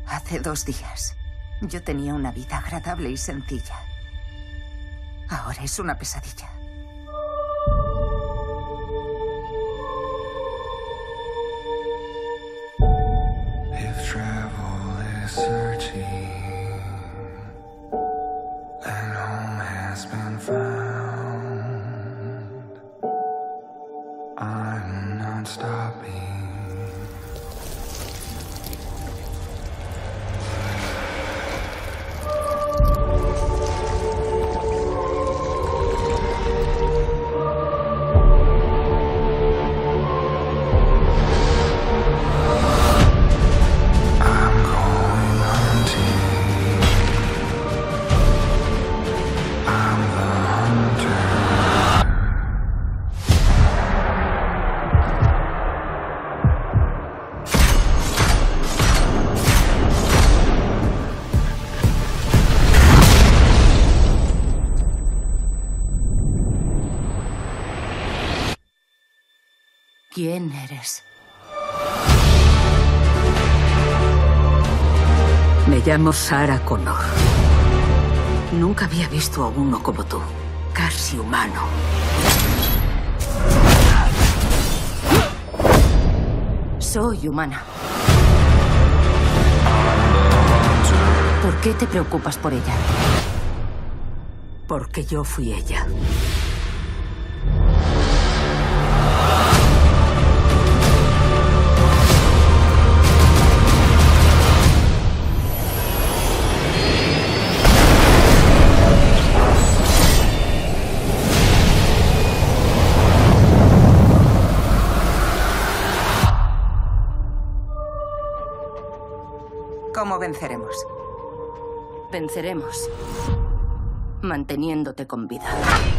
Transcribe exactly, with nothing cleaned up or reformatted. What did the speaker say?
Hace dos días, yo tenía una vida agradable y sencilla. Ahora es una pesadilla. If travel is searching and home has been found, I'm not stopping. ¿Quién eres? Me llamo Sarah Connor. Nunca había visto a uno como tú, casi humano. Soy humana. ¿Por qué te preocupas por ella? Porque yo fui ella. ¿Cómo venceremos? Venceremos manteniéndote con vida.